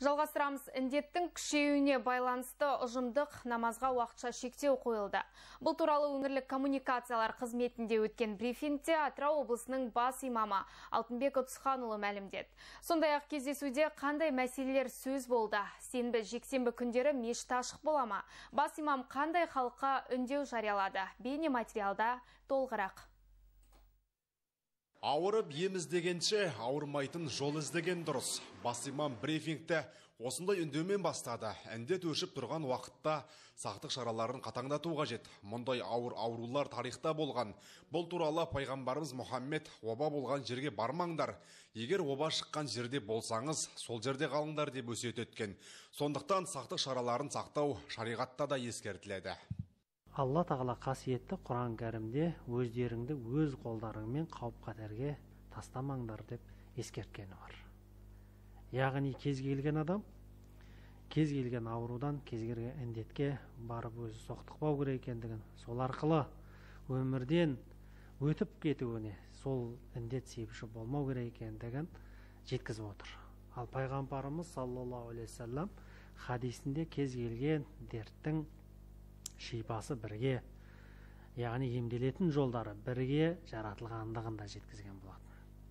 Жалғастырамыз. Індеттің күшеюіне байланысты ұжымдық намазға уақытша шектеу қойылды. Бұл туралы өңірлік коммуникациялар қызметінде өткен брифингте Атырау облысының бас имамы Алтынбек Ұтысханұлы мәлімдеді. Сондай-ақ кездесуде қандай мәселелер сөз болды? Сенбі, жексенбі күндері мешіт ашық бола ма? Бас имам қандай халыққа үндеу жариялады? Бейне материалда толығырақ. Ауырып ем іздегенше, ауырмайтын жол іздеген дұрыс. Бас имам брифингті осындай үндеумен бастады. Індет өшіп тұрған уақытта сақтық шараларын қатаңдату қажет. Мұндай ауыр аурулар тарихта болған. Бұл туралы пайғамбарымыз Мұхаммед оба болған жерге бармаңдар. Егер оба шыққан жерде болсаңыз, сол жерде қалыңдар деп өсиет еткен. Сондықтан сақтық шараларын сақтау шариғатта да ескертіледі. Алла тағала қасиетті Құран кәрімде өздеріңді өз қолдарыңмен қауіп-қатерге тастамаңдар деп ескерткені бар. Яғни кез келген адам, кез келген аурудан, кез келген індетке барып өзі соқтықпау керек екендігін, сол арқылы өмірден өтіп кетуіне, сол індет себепші болмау керек екендігін жеткізіп отыр. Ал пайғамбарымыз саллаллаху алейхи ва саллям хадисінде кез келген дерттің шипасы бірге, яғни емделетін жолдары бірге жаратылғандығын да жеткізген болатын.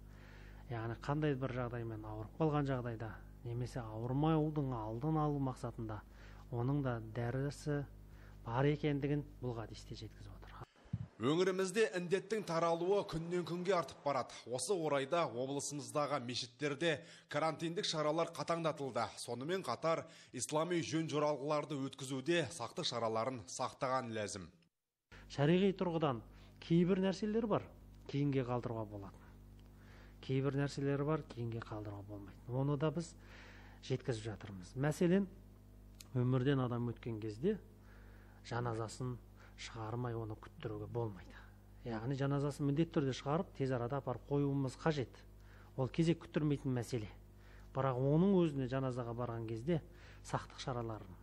Яғни қандай бір жағдаймен ауырып қалған жағдайда, немесе ауырмаудың алдын алу мақсатында оның да дәрісі бар екендігін бұл хадисте жеткізіп отыр. Өңірімізде індеттің таралуы күннен күнге артып барады. Осы орайда облысымыздағы мешіттерде карантиндік шаралар қатаңдатылды. Сонымен қатар ислами жөн жоралғыларды өткізуде сақтық шараларын сақтаған ләзім. Шариғи тұрғыдан кейбір нәрселер бар, кейінге қалдыруға болады. Кейбір нәрселер бар, кейінге қалдыруға болмайды. Оны да біз жеткізіп жатырмыз. Мәселен, өмірден адам өткен кезде жаназасын шығармай оны күттіруге болмайды. Яғни жаназасын міндетті түрде шығарып, тез арада апарып қоюымыз қажет. Ол кезек күттірмейтін мәселе. Бірақ оның өзіне жаназаға барған кезде сақтық шараларын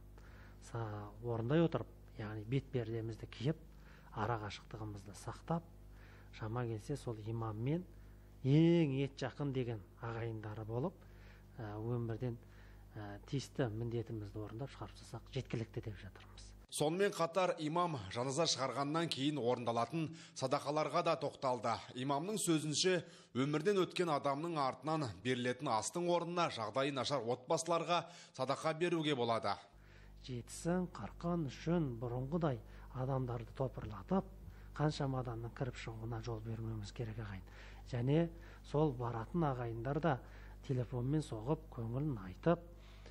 орындай отырып, яғни бет пердемізді киіп, ара қашықтығымызды сақтап, шама келсе сол имаммен ең ет жақын деген ағайындары болып, өмірден тиісті міндетімізді орындап шығарып салсақ жеткілікті деп жатырмыз. Сонымен қатар имам жаназа шығарғаннан кейін орындалатын садақаларға да тоқталды. Имамның сөзінше, өмірден өткен адамның артынан берілетін астың орнына жағдайы нашар отбасыларға садақа беруге болады. Жетісін, қырқын үшін бұрынғыдай адамдарды топырлатып, қаншама адамның кіріп шығуына жол бермеуіміз керек ағайын. Және сол баратын ағайындар да телефонмен соғып, көңілін айтып,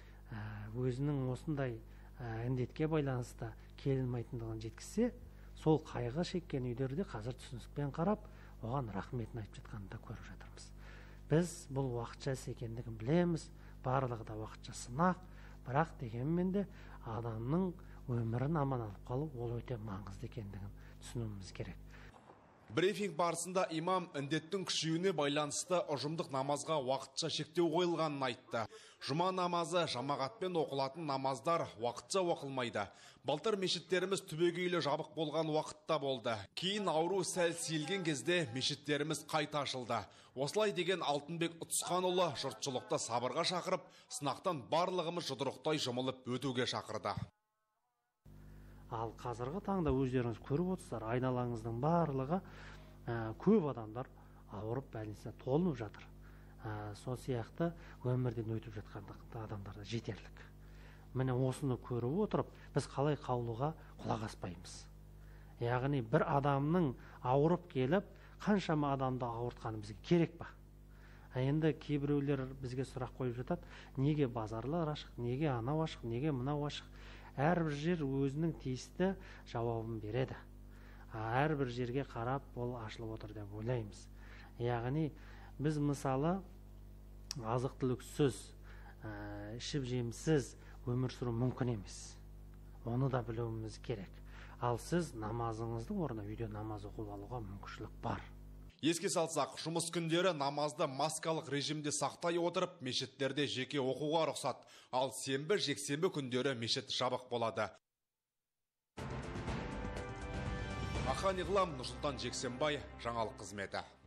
өзінің осындай індетке байланысты келмейтіндігін жеткізсе, сол қайғы шеккен үйлерде қазір түсіністікпен қарап, оған рахметін айтып жатқанын да көріп жатырмыз. Біз бұл уақытша екендігін білеміз, барлығы да уақытша сынақ, бірақ дегенмен де адамның өмірін аман алып қалу ол өте маңызды екендігін түсінуіміз керек. Брифинг барысында имам індеттің күшеюіне байланысты ұжымдық намазға уақытша шектеу қойылғанын айтты. Жұма намазы жамағатпен оқылатын намаздар уақытша оқылмайды. Былтыр мешіттеріміз түбегейлі жабық болған уақытта болды. Кейін ауру сәл сейілген кезде мешіттеріміз қайта ашылды. Осылай деген Алтынбек Ұтысханұлы жұртшылықты сабырға шақырып, сынақтан барлығымыз жұдырықтай жұмылып өтуге шақырды. Ал қазіргі таңда өздеріңіз көріп отырсыздар, айналаңыздың барлығы көп адамдар ауырып бәлесіне толынып жатыр. Сол сияқты өмірден өтіп жатқан адамдар да жетерлік. Міне осыны көріп отырып, біз қалай қаулыға құлақ аспаймыз. Яғни бір адамның ауырып келіп, қаншама адамды ауыртқаны бізге керек па? Енді кейбіреулер бізге сұрақ қойып жатады, неге базарлар ашық, неге анау ашық, неге мынау ашық? Әрбір жер өзінің тиісті жауабын береді. Әрбір жерге қарап, ол ашылып отыр деп ойлаймыз. Яғни, біз мысалы азық-түліксіз, ішіп жемсіз өмір сүру мүмкін емес. Оны да білуіміз керек. Ал сіз намазыңыздың орнына үйде намаз оқып алуға мүмкіншілік бар. Еске салсақ, жұмыс күндері намазды маскалық режимде сақтай отырып, мешіттерде жеке оқуға рұқсат. Ал сенбі, жексенбі күндері мешіт жабық болады. Ахан Иғлам, Нұрсұлтан Жексенбай, жаңалық қызметі.